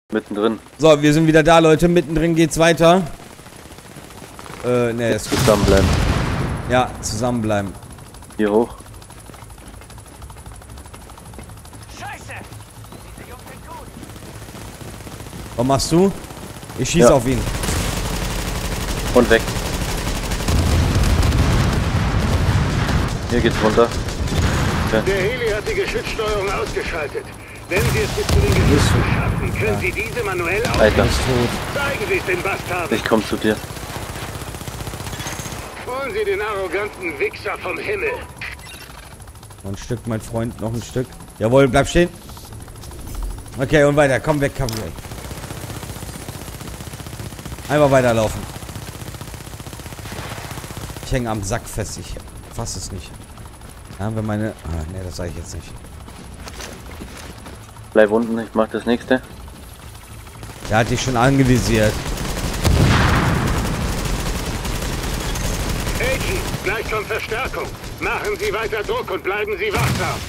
Mittendrin. So, wir sind wieder da, Leute. Mittendrin geht's weiter. Ne, ist gut. Zusammenbleiben. Ja, zusammenbleiben. Hier hoch. Scheiße! Dieser Junge wird gut. Was machst du? Ich schieße auf ihn. Und weg. Hier geht's runter. Der Heli hat die Geschützsteuerung ausgeschaltet. Wenn Sie es bis zu den Geschützen schaffen, können Sie diese manuell Alter. aufnehmen. Zeigen Sie es den Bastarden. Ich komm zu dir. Holen Sie den arroganten Wichser vom Himmel. Noch ein Stück, mein Freund. Noch ein Stück. Jawohl, bleib stehen. Okay, und weiter. Komm weg, komm weg. Einfach weiterlaufen. Ich hänge am Sack fest. Ich fasse es nicht. Da haben wir meine... Ah, ne, das sage ich jetzt nicht. Bleib unten, ich mach das nächste. Der hat dich schon anvisiert. Agent, gleich kommt Verstärkung. Machen Sie weiter Druck und bleiben Sie wachsam.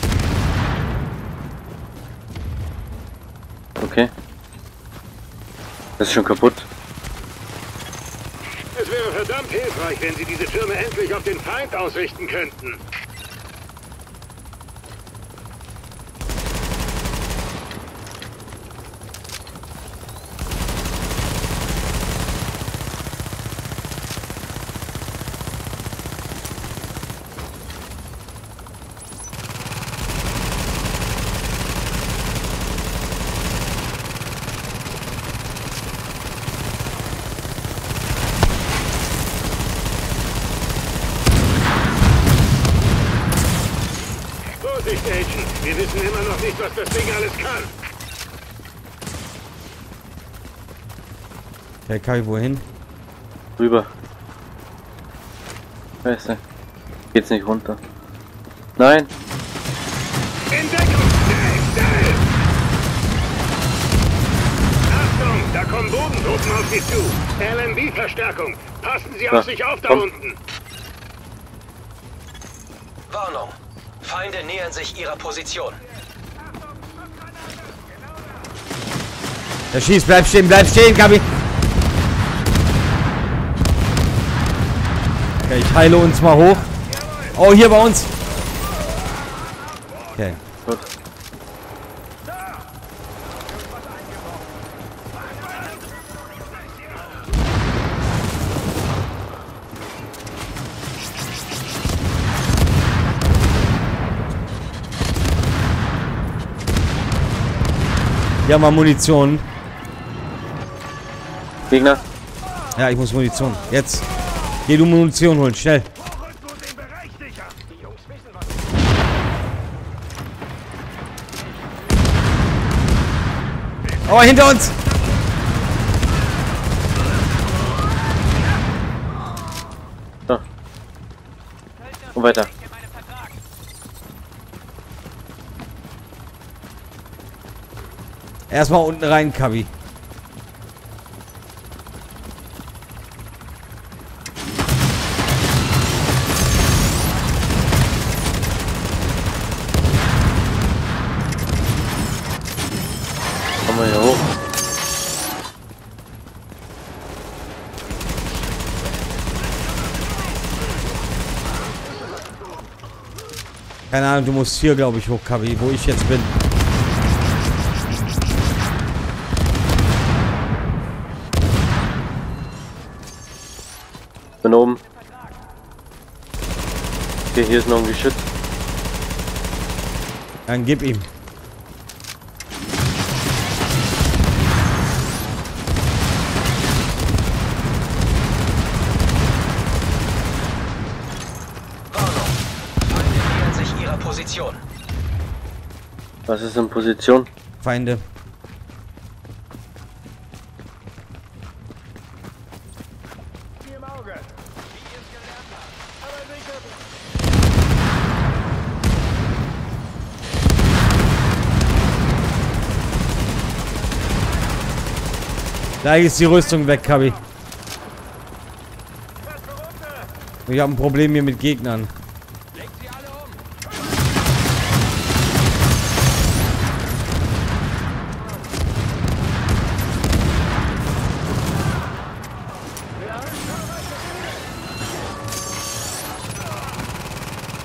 Okay. Das ist schon kaputt. Es wäre verdammt hilfreich, wenn Sie diese Türme endlich auf den Feind ausrichten könnten. Vorsicht, Agent. Wir wissen immer noch nicht, was das Ding alles kann. Okay, Kai, wohin? Rüber. Scheiße. Geht's nicht runter. Nein. In Deckung! Schnell! Achtung! Da kommen Bodentruppen auf Sie zu. LMB-Verstärkung. Passen Sie auf sich auf da unten. Warnung. Feinde nähern sich ihrer Position. Der schießt, bleib stehen, Gabi. Okay, ich heile uns mal hoch. Oh, hier bei uns. Okay. Gut. Hier haben wir Munition. Gegner. Ja, ich muss Munition. Jetzt. Geh du Munition holen, schnell. Oh, hinter uns! So. Und weiter. Erstmal unten rein, Kabi. Kommen wir hier hoch. Keine Ahnung, du musst hier, glaube ich, hoch, Kabi, wo ich jetzt bin. Bin oben. Okay, hier ist noch ein Geschütz. Dann gib ihm. Warnung. Feinde nähern sich ihrer Position. Was ist in Position? Feinde. Gleich ist die Rüstung weg, Kabi. Ich habe ein Problem hier mit Gegnern.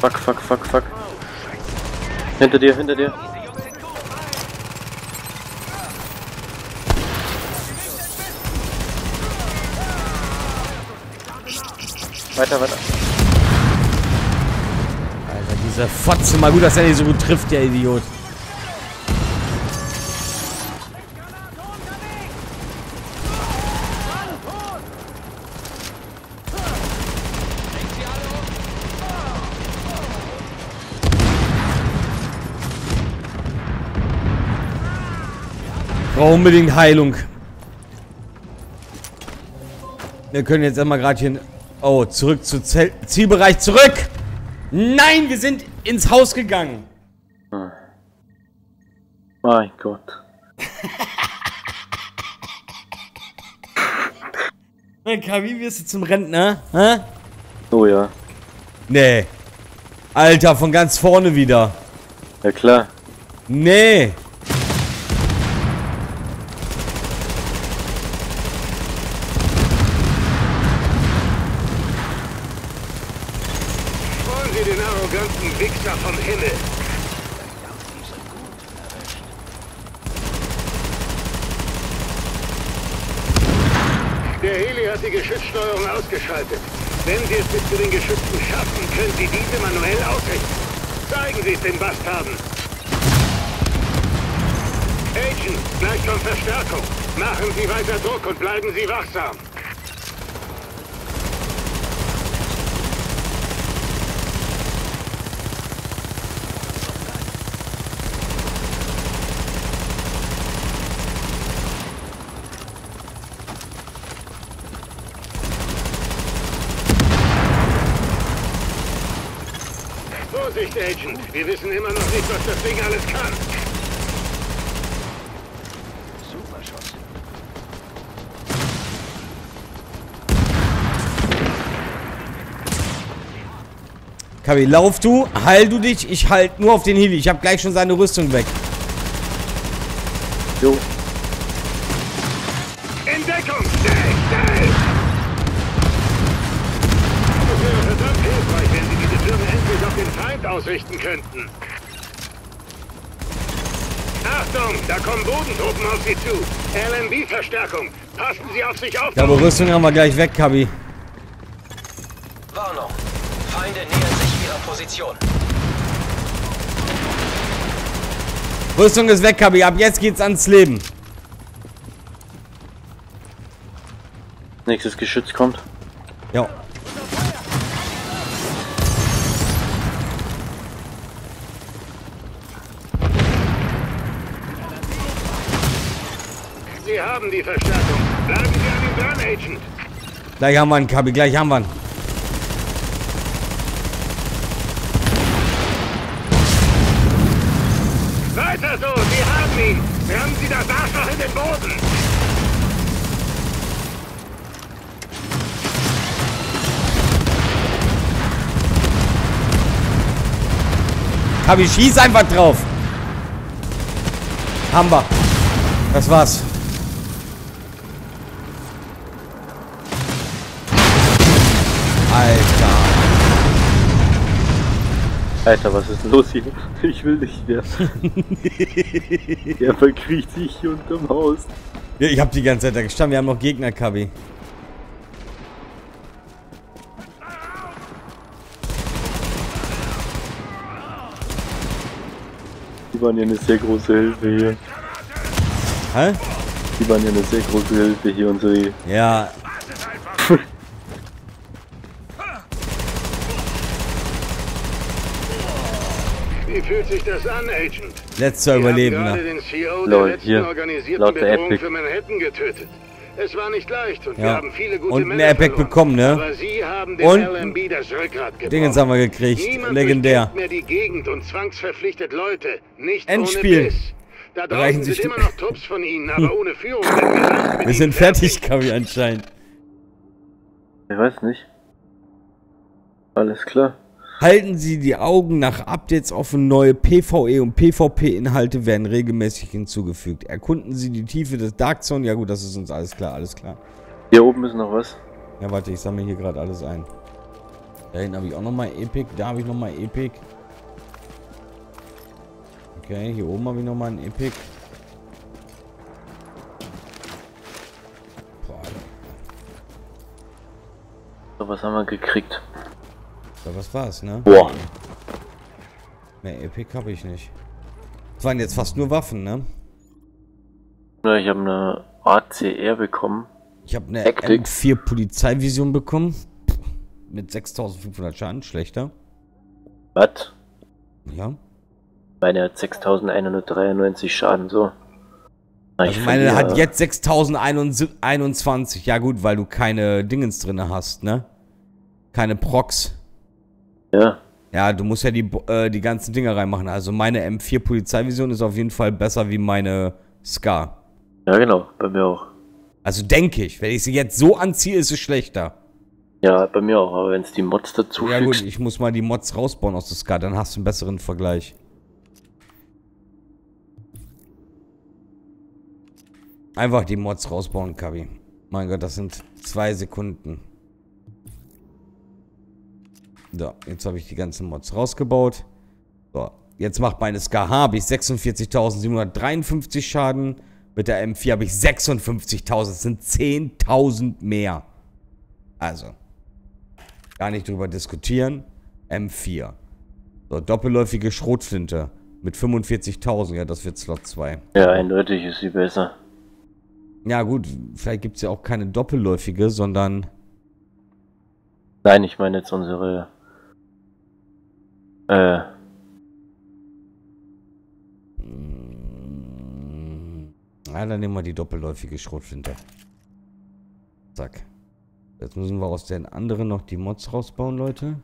Fuck, fuck, fuck, fuck. Hinter dir, hinter dir. Weiter, weiter. Alter, dieser Fotze. Mal gut, dass er nicht so gut trifft, der Idiot. Brauche unbedingt Heilung. Wir können jetzt einmal gerade hier... Oh, zurück zu Zielbereich. Zurück! Nein, wir sind ins Haus gegangen. Mein Gott. Wie wirst du zum Rentner? Hä? Oh ja. Nee. Alter, von ganz vorne wieder. Ja klar. Nee. Wollen Sie den arroganten Wichser vom Himmel? Der Heli hat die Geschützsteuerung ausgeschaltet. Wenn Sie es bis zu den Geschützen schaffen, können Sie diese manuell ausrichten. Zeigen Sie es den Bastarden. Agent, gleich kommt Verstärkung. Machen Sie weiter Druck und bleiben Sie wachsam. Vorsicht, Agent. Wir wissen immer noch nicht, was das Ding alles kann. Super Schuss. Kabi, lauf du, heil du dich, ich halt nur auf den Heli. Ich habe gleich schon seine Rüstung weg. Jo. In Deckung! Schnell! Es wäre verdammt hilfreich, wenn Sie diese Türme endlich auf den Feind ausrichten könnten. Achtung, da kommen Bodentruppen auf Sie zu. LMB-Verstärkung. Passen Sie auf sich auf. Ja, aber Rüstung haben wir gleich weg, Kabi. Warnung. Feinde nähern sich ihrer Position. Rüstung ist weg, Kabi. Ab jetzt geht's ans Leben. Nächstes Geschütz kommt. Ja. Sie haben die Verstärkung. Bleiben Sie an ihm dran, Agent. Gleich haben wir einen, Kabi. Gleich haben wir einen. Weiter so, Sie haben ihn. Rammen Sie das Arschloch in den Boden. Kabi, schieß einfach drauf. Haben wir. Das war's. Alter. Alter, was ist denn los hier? Ich will nicht mehr. Er verkriecht sich hier unterm Haus. Ja, ich hab die ganze Zeit da gestanden. Wir haben noch Gegner, Kabi. Die waren ja eine sehr große Hilfe hier. Hä? Die waren ja eine sehr große Hilfe hier, unsere. Ja. Wie fühlt sich das an, Agent? Letzter Überlebender. Wir haben gerade den CEO der Lol, letzten hier. organisierten Laut der Bedrohung Epic. für Manhattan getötet. Es war nicht leicht und wir Ja. haben viele gute Und eine Männer Epic verloren. bekommen, ne? Aber Sie haben den Und LMB das Rückgrat gebrochen. Dingens haben wir gekriegt. Niemand Legendär. durchkämmt mehr die Gegend und zwangsverpflichtet Leute. Nicht Endspiel. ohne Biss. Da Reichen draußen sich sind die- immer noch Trupps von Ihnen, aber ohne Führung. sind wir leicht mit Wir sind ihnen fertig, Kabi, anscheinend. Ich weiß nicht. Alles klar. Halten Sie die Augen nach Updates offen. Neue PvE und PvP-Inhalte werden regelmäßig hinzugefügt. Erkunden Sie die Tiefe des Dark Zone. Ja gut, das ist uns alles klar, alles klar. Hier oben ist noch was. Ja, warte, ich sammle hier gerade alles ein. Da hinten habe ich auch nochmal Epic. Da habe ich nochmal Epic. Okay, hier oben habe ich nochmal ein Epic. Boah, So, was haben wir gekriegt? ja, was war's, ne? Boah. Mehr Epic habe ich nicht. Das waren jetzt fast nur Waffen, ne? Ja, ich habe eine ACR bekommen. Ich habe eine Hektik. M4 Polizeivision bekommen. Mit 6500 Schaden, schlechter. Was? Ja. Meine hat 6193 Schaden, so. Also meine hat jetzt 6021. Ja gut, weil du keine Dingens drin hast, ne? Keine Procs. Ja. Ja, du musst ja die ganzen Dinger reinmachen. Also meine M4 Polizeivision ist auf jeden Fall besser wie meine Scar. Ja, genau. Bei mir auch. Also denke ich. Wenn ich sie jetzt so anziehe, ist es schlechter. Ja, bei mir auch. Aber wenn es die Mods dazu Ja gut, fügst. ich muss mal die Mods rausbauen aus der Scar. Dann hast du einen besseren Vergleich. Einfach die Mods rausbauen, Kabi. Mein Gott, das sind 2 Sekunden. So, jetzt habe ich die ganzen Mods rausgebaut. So, jetzt macht meine SKH, habe ich 46.753 Schaden. Mit der M4 habe ich 56.000. Das sind 10.000 mehr. Also, gar nicht drüber diskutieren. M4. So, doppelläufige Schrotflinte mit 45.000. Ja, das wird Slot 2. Ja, eindeutig ist sie besser. Ja gut, vielleicht gibt es ja auch keine doppelläufige, sondern... Nein, ich meine jetzt unsere... Ja, dann nehmen wir die doppelläufige Schrotflinte. Zack. Jetzt müssen wir aus den anderen noch die Mods rausbauen, Leute.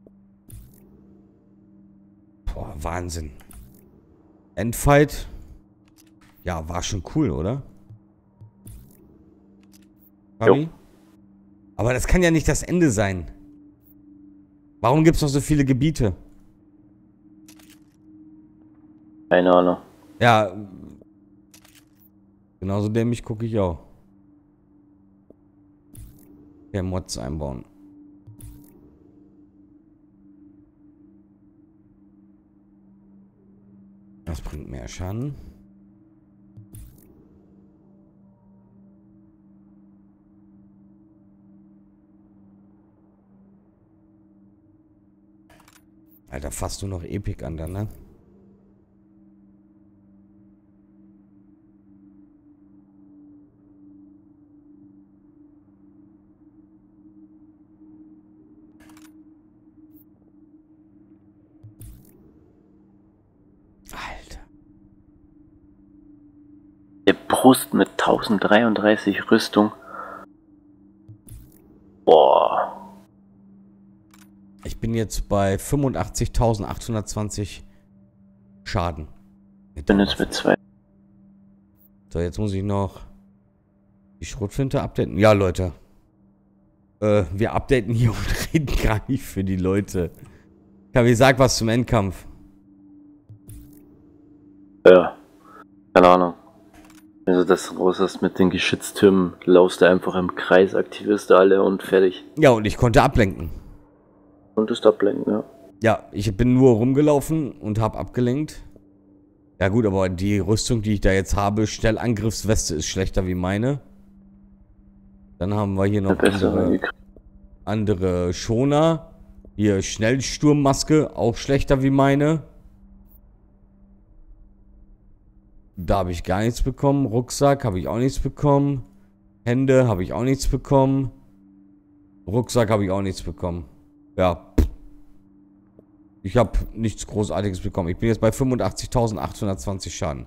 Boah, Wahnsinn. Endfight. Ja, war schon cool, oder? Fabi? Aber das kann ja nicht das Ende sein. Warum gibt es noch so viele Gebiete? Keine Ahnung. Ja. Genauso dämlich gucke ich auch. Ja, Mods einbauen. Das bringt mehr Schaden. Alter, fasst du noch Epic an dann, ne? Alter. Der Brust mit 1033 Rüstung. Boah. Ich bin jetzt bei 85.820 Schaden. Ich bin jetzt mit 2. So, jetzt muss ich noch die Schrotflinte updaten. Ja, Leute. Wir updaten hier und reden gar nicht für die Leute. Kavi, sag was zum Endkampf. Ja. Keine Ahnung. Wenn du das raus hast mit den Geschütztürmen, laufst du einfach im Kreis, aktivierst du alle und fertig. Ja, und ich konnte ablenken. Konntest ablenken, ja. Ja, ich bin nur rumgelaufen und habe abgelenkt. Ja gut, aber die Rüstung, die ich da jetzt habe, Schnellangriffsweste ist schlechter wie meine. Dann haben wir hier noch andere Schoner. Hier Schnellsturmmaske, auch schlechter wie meine. Da habe ich gar nichts bekommen. Rucksack habe ich auch nichts bekommen. Hände habe ich auch nichts bekommen. Rucksack habe ich auch nichts bekommen. Ja. Ich habe nichts Großartiges bekommen. Ich bin jetzt bei 85.820 Schaden.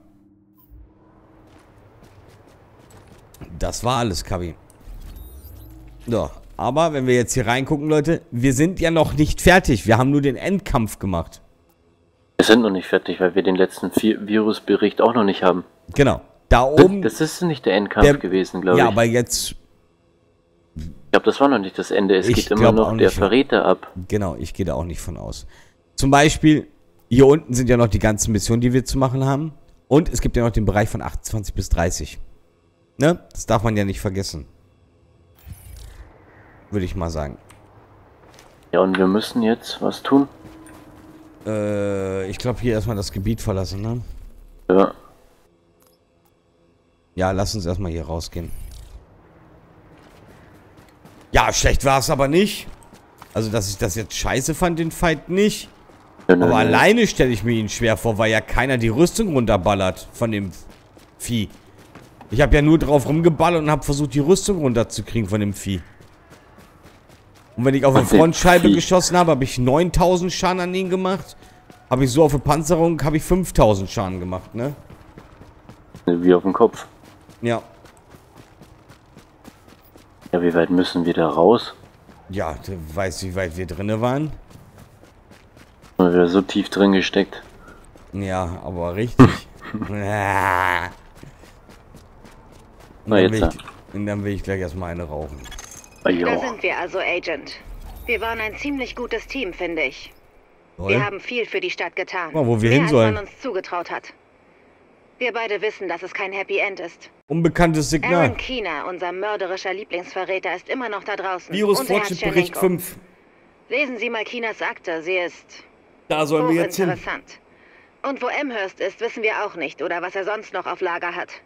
Das war alles, Kabi. So, aber wenn wir jetzt hier reingucken, Leute, wir sind ja noch nicht fertig. Wir haben nur den Endkampf gemacht. Wir sind noch nicht fertig, weil wir den letzten Virusbericht auch noch nicht haben. Genau. Da oben... Das ist nicht der Endkampf gewesen, glaube ich. Ja, aber jetzt... Ich glaube, das war noch nicht das Ende. Es Ich geht immer glaub noch auch der nicht. Verräter ab. Genau, ich gehe da auch nicht von aus. Zum Beispiel, hier unten sind ja noch die ganzen Missionen, die wir zu machen haben. Und es gibt ja noch den Bereich von 28 bis 30. Ne? Das darf man ja nicht vergessen. Würde ich mal sagen. Ja, und wir müssen jetzt was tun? Ich glaube hier erstmal das Gebiet verlassen, ne? Ja. Ja, lass uns erstmal hier rausgehen. Ja, schlecht war es aber nicht. Also, dass ich das jetzt scheiße fand, den Fight nicht. Ja, ne, Aber ne. alleine stelle ich mir ihn schwer vor, weil ja keiner die Rüstung runterballert von dem Vieh. Ich habe ja nur drauf rumgeballert und habe versucht, die Rüstung runterzukriegen von dem Vieh. Und wenn ich auf eine Von dem Frontscheibe Vieh. geschossen habe, habe ich 9000 Schaden an ihn gemacht. Habe ich so auf eine Panzerung, habe ich 5000 Schaden gemacht, ne? Wie auf dem Kopf. Ja. Ja, wie weit müssen wir da raus? Ja, du weißt, wie weit wir drinne waren? Haben wir wieder so tief drin gesteckt. Ja, aber richtig. Na, Und jetzt. dann will ich gleich erstmal eine rauchen. Ah, Da ja. sind wir also, Agent. Wir waren ein ziemlich gutes Team, finde ich. Toll. Wir haben viel für die Stadt getan. Mal, wo wir Mehr hin sollen. als man uns zugetraut hat. Wir beide wissen, dass es kein Happy End ist. Unbekanntes Signal. Aaron Keener, unser mörderischer Lieblingsverräter, ist immer noch da draußen. Virus Und er hat Fortschritt Bericht Tschernenko. 5. Lesen Sie mal Keeners Akte, sie ist Da sollen wir jetzt hin. hochinteressant. Und wo Amherst ist, wissen wir auch nicht, oder was er sonst noch auf Lager hat.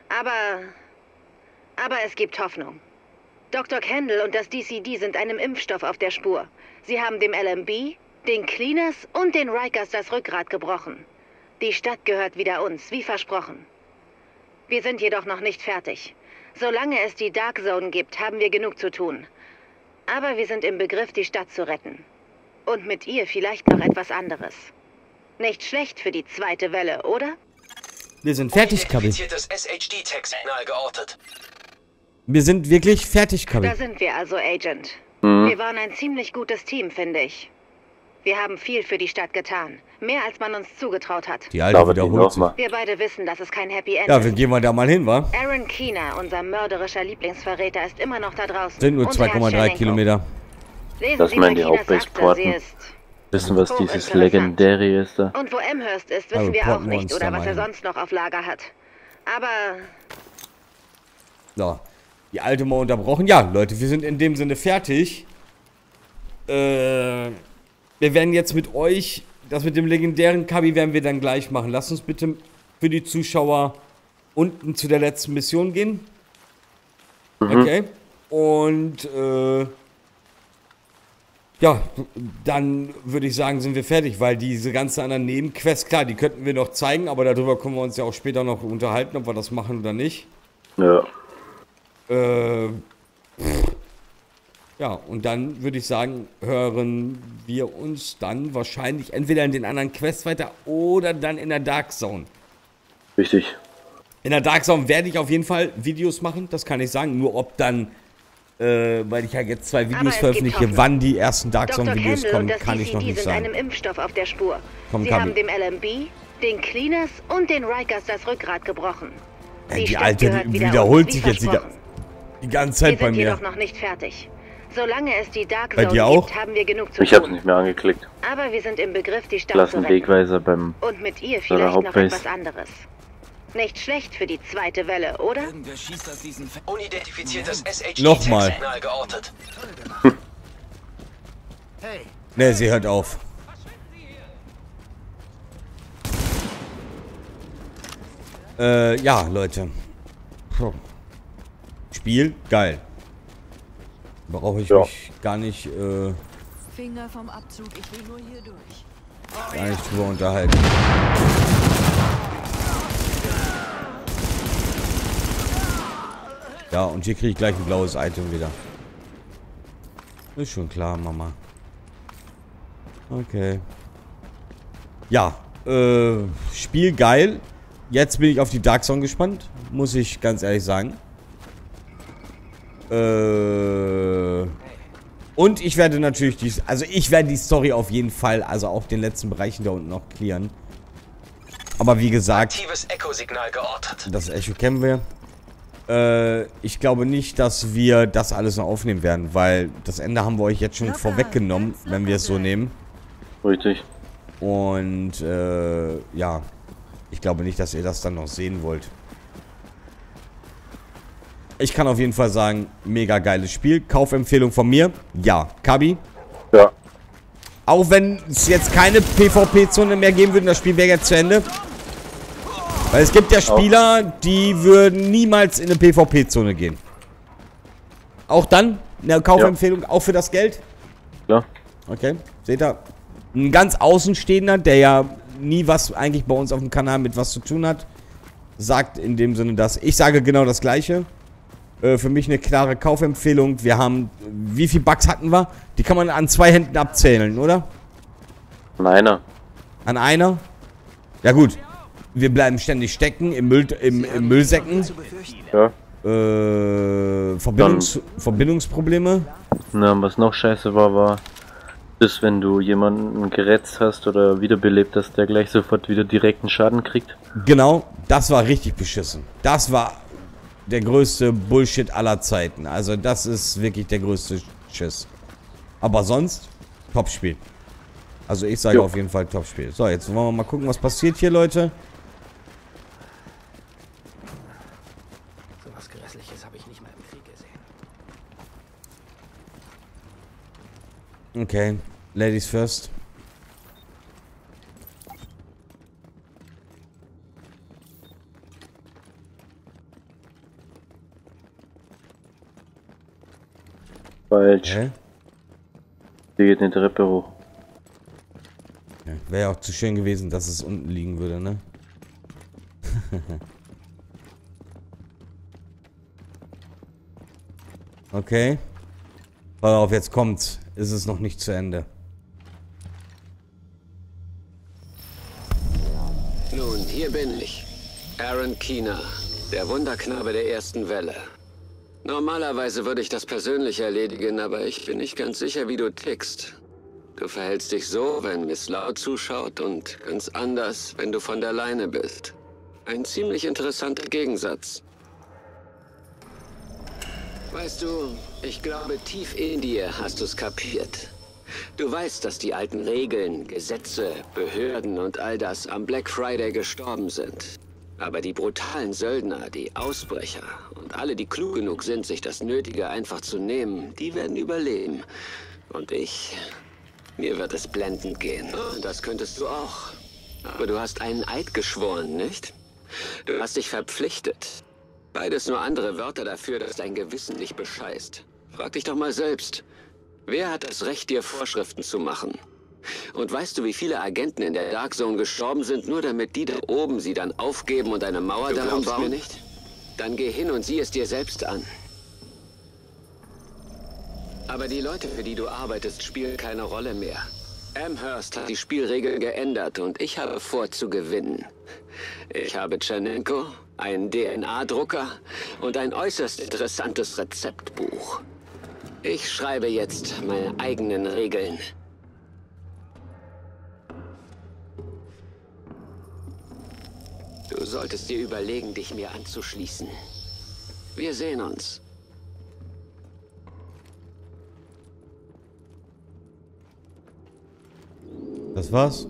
Aber es gibt Hoffnung. Dr. Kendall und das DCD sind einem Impfstoff auf der Spur. Sie haben dem LMB, den Cleaners und den Rikers das Rückgrat gebrochen. Die Stadt gehört wieder uns, wie versprochen. Wir sind jedoch noch nicht fertig. Solange es die Dark Zone gibt, haben wir genug zu tun. Aber wir sind im Begriff, die Stadt zu retten. Und mit ihr vielleicht noch etwas anderes. Nicht schlecht für die zweite Welle, oder? Wir sind fertig, Kabi. Identifiziertes SHD-Tag-Signal geortet. Wir sind wirklich fertig, Kabi. Da sind wir also, Agent. Mhm. Wir waren ein ziemlich gutes Team, finde ich. Wir haben viel für die Stadt getan. Mehr als man uns zugetraut hat. Die Alte Aber die wiederholt sich. nochmal. Wir beide wissen, dass es kein Happy End Ja, ist. wir gehen mal da mal hin, wa? Aaron Keener, unser mörderischer Lieblingsverräter, ist immer noch da draußen. Sind nur Und er hat 2,3 Tschernenko. Kilometer. Lesen Das Sie mal meinen die Keeners Hauptbase-Porten. Akte, sie ist... Wissen, was dieses Hochinteressant. Legendäre ist da? Und wo Amherst ist, Also wissen wir auch porten wir nicht, uns oder da was er mal hin. sonst noch auf Lager hat. Aber So. Die Alte mal unterbrochen. Ja, Leute, wir sind in dem Sinne fertig. Wir werden jetzt mit euch, das mit dem legendären Kabi werden wir dann gleich machen. Lasst uns bitte für die Zuschauer unten zu der letzten Mission gehen. Okay. Und, ja, dann würde ich sagen, sind wir fertig, weil diese ganzen anderen Nebenquests, klar, die könnten wir noch zeigen, aber darüber können wir uns ja auch später noch unterhalten, ob wir das machen oder nicht. Ja. Ja, und dann würde ich sagen, hören wir uns dann wahrscheinlich entweder in den anderen Quests weiter oder dann in der Dark Zone. Richtig. In der Dark Zone werde ich auf jeden Fall Videos machen, das kann ich sagen. Nur ob dann, weil ich ja jetzt 2 Aber Videos es gibt veröffentliche, Hoffnung. wann die ersten Dark Dr. Zone Videos Kendall kommen, und das kann ich noch DCD nicht sind einem sagen. Impfstoff auf der Spur. Komm, Sie Kabi. haben dem LMB, den Cleaners und den Rikers das Rückgrat gebrochen. Ey, die Stadt Alte, gehört die wieder wiederholt uns, wie sich jetzt versprochen. die ganze Wir Zeit bei sind jedoch mir. noch nicht fertig. Solange es die Dark Bei Zone dir auch? gibt, haben wir genug zu Ich hab's tun. nicht mehr angeklickt. Aber wir sind im Begriff, die Stadt Lass zu einen retten. Wegweiser beim... Und mit ihr der vielleicht noch Hauptbase. etwas anderes. Nicht schlecht für die zweite Welle, oder? Irgendwer schießt aus diesen Unidentifiziertes Nochmal. SHD-Tag-Signal geortet. Ne, sie hört auf. Ja, Leute. Puh. Spiel, geil. Brauche ich Ja. mich gar nicht, Finger vom Abzug, ich will nur hier durch. gar nicht drüber unterhalten. Ja, und hier kriege ich gleich ein blaues Item wieder. Ist schon klar, Mama. Okay. Ja, Spiel geil. Jetzt bin ich auf die Dark Zone gespannt, muss ich ganz ehrlich sagen. Und ich werde natürlich ich werde die Story auf jeden Fall, also auch den letzten Bereichen da unten noch clearen. Aber wie gesagt, Aktives Echo-Signal geortet. das Echo kennen wir. Ich glaube nicht, dass wir das alles noch aufnehmen werden, weil das Ende haben wir euch jetzt schon vorweggenommen, wenn wir es so nehmen. Richtig. Und ja, ich glaube nicht, dass ihr das dann noch sehen wollt. Ich kann auf jeden Fall sagen, mega geiles Spiel. Kaufempfehlung von mir. Ja, Kabi. Ja. Auch wenn es jetzt keine PvP-Zone mehr geben würde, das Spiel wäre jetzt zu Ende. Weil es gibt ja Spieler, die würden niemals in eine PvP-Zone gehen. Auch dann? Eine Kaufempfehlung, auch für das Geld? Ja. Okay, seht ihr? Ein ganz Außenstehender, der ja nie was eigentlich bei uns auf dem Kanal mit was zu tun hat, sagt in dem Sinne das. Ich sage genau das Gleiche. Für mich eine klare Kaufempfehlung. Wir haben, wie viele Bugs hatten wir? Die kann man an 2 Händen abzählen, oder? An einer. An einer? Ja gut. Wir bleiben ständig stecken im Müllsäcken. Ja. Verbindungsprobleme. Na, was noch scheiße war, ist, wenn du jemanden gerätzt hast oder wiederbelebt hast, der gleich sofort wieder direkten Schaden kriegt. Genau, das war richtig beschissen. Das war der größte Bullshit aller Zeiten. Also das ist wirklich der größte Schiss. Aber sonst, Top-Spiel. Also ich sage auf jeden Fall Top-Spiel. So, jetzt wollen wir mal gucken, was passiert hier, Leute. So was Grässliches habe ich nicht mal im Krieg gesehen. Okay, Ladies first. Falsch. Okay. Die geht eine Treppe hoch. Ja, wäre ja auch zu schön gewesen, dass es unten liegen würde, ne? Okay. Pass auf, jetzt kommt's. Ist es noch nicht zu Ende. Nun, hier bin ich. Aaron Keener, der Wunderknabe der ersten Welle. Normalerweise würde ich das persönlich erledigen, aber ich bin nicht ganz sicher, wie du tickst. Du verhältst dich so, wenn Miss Lau zuschaut und ganz anders, wenn du von der Leine bist. Ein ziemlich interessanter Gegensatz. Weißt du, ich glaube, tief in dir hast du es kapiert. Du weißt, dass die alten Regeln, Gesetze, Behörden und all das am Black Friday gestorben sind. Aber die brutalen Söldner, die Ausbrecher und alle, die klug genug sind, sich das Nötige einfach zu nehmen, die werden überleben. Und mir wird es blendend gehen. Und das könntest du auch. Aber du hast einen Eid geschworen, nicht? Du hast dich verpflichtet. Beides nur andere Wörter dafür, dass dein Gewissen dich bescheißt. Frag dich doch mal selbst. Wer hat das Recht, dir Vorschriften zu machen? Und weißt du, wie viele Agenten in der Dark Zone gestorben sind, nur damit die da oben sie dann aufgeben und eine Mauer darum bauen? Mir nicht? Dann geh hin und sieh es dir selbst an. Aber die Leute, für die du arbeitest, spielen keine Rolle mehr. Amherst hat die Spielregeln geändert und ich habe vor zu gewinnen. Ich habe Tschernenko, einen DNA-Drucker und ein äußerst interessantes Rezeptbuch. Ich schreibe jetzt meine eigenen Regeln. Du solltest dir überlegen, dich mir anzuschließen. Wir sehen uns. Das war's?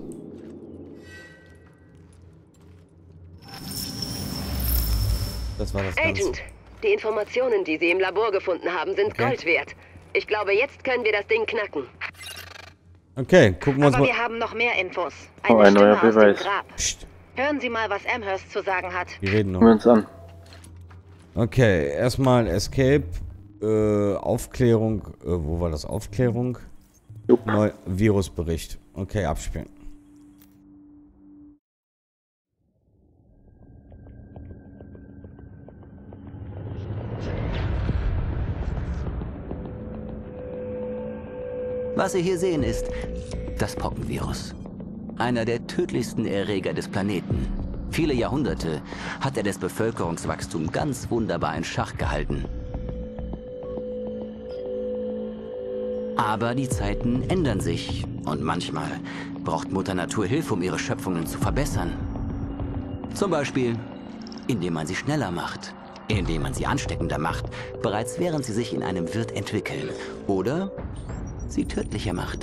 Das war das Ganze. Agent, die Informationen, die Sie im Labor gefunden haben, sind Gold wert. Ich glaube, jetzt können wir das Ding knacken. Okay, gucken wir uns Aber mal... wir haben noch mehr Infos. Oh, ein neuer Stimme aus dem Beweis. Grab. Psst, Hören Sie mal, was Amherst zu sagen hat. wir reden Gucken wir noch. uns an. Okay, erstmal Escape. Aufklärung. Wo war das? Aufklärung? Jupp. Virusbericht. Okay, abspielen. Was Sie hier sehen, ist das Pockenvirus. Einer der tödlichsten Erreger des Planeten. Viele Jahrhunderte hat er das Bevölkerungswachstum ganz wunderbar in Schach gehalten. Aber die Zeiten ändern sich und manchmal braucht Mutter Natur Hilfe, um ihre Schöpfungen zu verbessern. Zum Beispiel, indem man sie schneller macht, indem man sie ansteckender macht, bereits während sie sich in einem Wirt entwickeln. Oder sie tödlicher macht.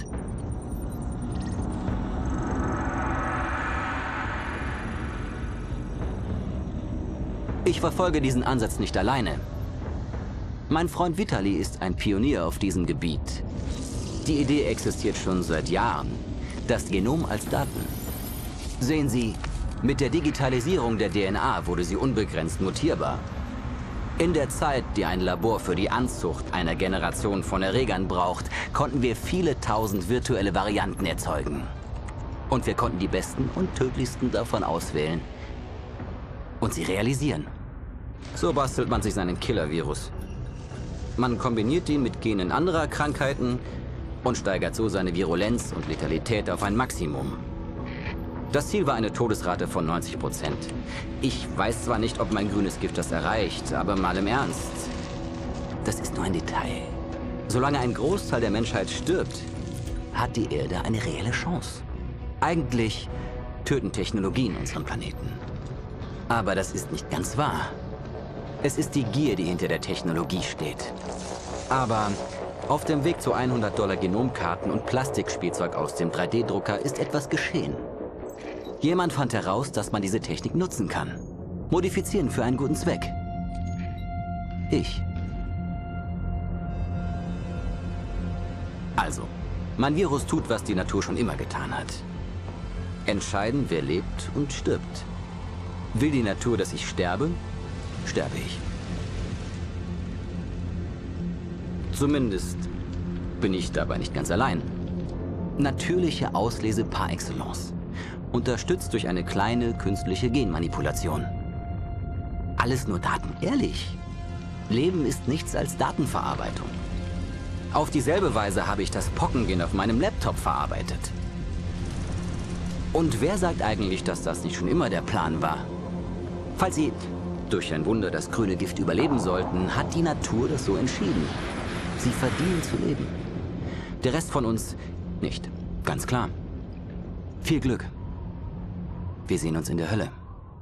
Ich verfolge diesen Ansatz nicht alleine. Mein Freund Vitali ist ein Pionier auf diesem Gebiet. Die Idee existiert schon seit Jahren. Das Genom als Daten. Sehen Sie, mit der Digitalisierung der DNA wurde sie unbegrenzt mutierbar. In der Zeit, die ein Labor für die Anzucht einer Generation von Erregern braucht, konnten wir viele tausend virtuelle Varianten erzeugen. Und wir konnten die besten und tödlichsten davon auswählen. Und sie realisieren. So bastelt man sich seinen Killer-Virus. Man kombiniert ihn mit Genen anderer Krankheiten und steigert so seine Virulenz und Letalität auf ein Maximum. Das Ziel war eine Todesrate von 90%. Ich weiß zwar nicht, ob mein grünes Gift das erreicht, aber mal im Ernst. Das ist nur ein Detail. Solange ein Großteil der Menschheit stirbt, hat die Erde eine reelle Chance. Eigentlich töten Technologien unseren Planeten. Aber das ist nicht ganz wahr. Es ist die Gier, die hinter der Technologie steht. Aber auf dem Weg zu $100 Genomkarten und Plastikspielzeug aus dem 3D-Drucker ist etwas geschehen. Jemand fand heraus, dass man diese Technik nutzen kann. Modifizieren für einen guten Zweck. Ich. Also, mein Virus tut, was die Natur schon immer getan hat. Entscheiden, wer lebt und stirbt. Will die Natur, dass ich sterbe, sterbe ich. Zumindest bin ich dabei nicht ganz allein. Natürliche Auslese par excellence. Unterstützt durch eine kleine künstliche Genmanipulation. Alles nur Daten, ehrlich. Leben ist nichts als Datenverarbeitung. Auf dieselbe Weise habe ich das Pockengen auf meinem Laptop verarbeitet. Und wer sagt eigentlich, dass das nicht schon immer der Plan war? Falls Sie durch ein Wunder das grüne Gift überleben sollten, hat die Natur das so entschieden. Sie verdienen zu leben. Der Rest von uns nicht. Ganz klar. Viel Glück. Wir sehen uns in der Hölle.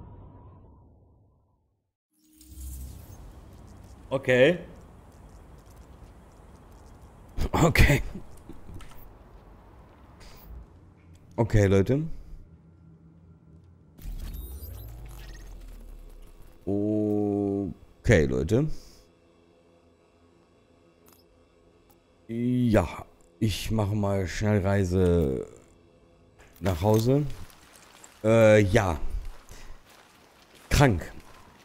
Okay. Okay. Okay, Leute. Okay, Leute. Ja, ich mache mal Schnellreise nach Hause. Ja. Krank.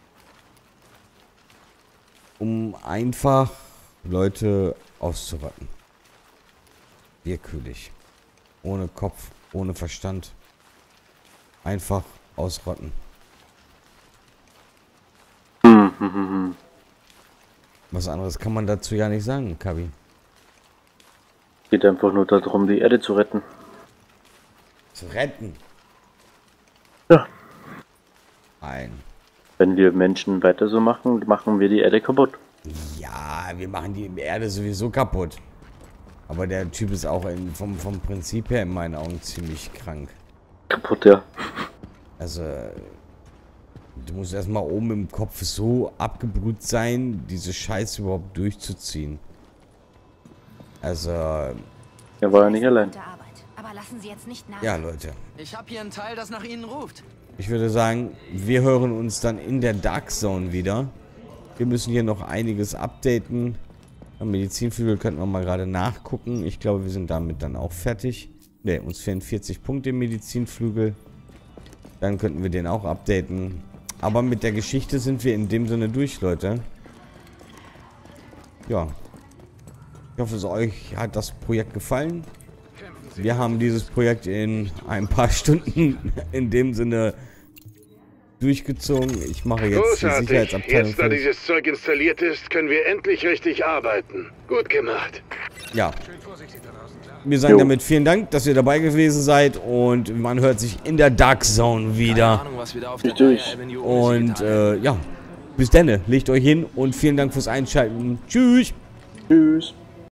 Um einfach Leute auszurotten. Willkürlich. Ohne Kopf, ohne Verstand. Einfach ausrotten. Was anderes kann man dazu ja nicht sagen, Kabi. Geht einfach nur darum, die Erde zu retten. Zu retten? Ja. Nein. Wenn wir Menschen weiter so machen, machen wir die Erde kaputt. Ja, wir machen die Erde sowieso kaputt. Aber der Typ ist auch vom Prinzip her in meinen Augen ziemlich krank. Kaputt, ja. Also, du musst erstmal oben im Kopf so abgebrüht sein, diese Scheiße überhaupt durchzuziehen. Also... Er war ja nicht allein. Aber lassen Sie jetzt nicht nach. Ja, Leute. Ich habe hier einen Teil, das nach Ihnen ruft. Ich würde sagen, wir hören uns dann in der Dark Zone wieder. Wir müssen hier noch einiges updaten. Am Medizinflügel könnten wir mal gerade nachgucken. Ich glaube, wir sind damit dann auch fertig. Ne, uns fehlen 40 Punkte im Medizinflügel. Dann könnten wir den auch updaten. Aber mit der Geschichte sind wir in dem Sinne durch, Leute. Ja. Ich hoffe, euch hat das Projekt gefallen. Wir haben dieses Projekt in ein paar Stunden in dem Sinne durchgezogen. Ich mache jetzt großartig. Die Sicherheitsabteilung. Jetzt, da dieses Zeug installiert ist, können wir endlich richtig arbeiten. Gut gemacht. Ja. Wir sagen damit vielen Dank, dass ihr dabei gewesen seid und man hört sich in der Dark Zone wieder. Und ja, bis dann. Legt euch hin und vielen Dank fürs Einschalten. Tschüss. Tschüss.